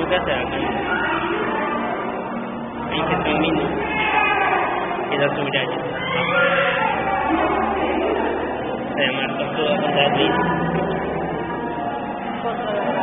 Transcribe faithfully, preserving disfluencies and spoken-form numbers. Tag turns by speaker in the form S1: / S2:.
S1: tu casa acá. Ahí que están viendo. Y la sobralla. Se llama Tortuga contra el